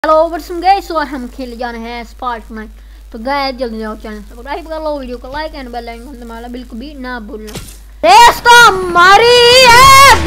Hello what's up guys, और हम खेलने जा रहे हैं स्पार्क में। तो गाइस जल्दी जाओ, चैनल सब्सक्राइब कर लो, वीडियो को लाइक एंड बेल आइकन दबाना बिल्कुल भी ना भूलना। रेस तो हमारी है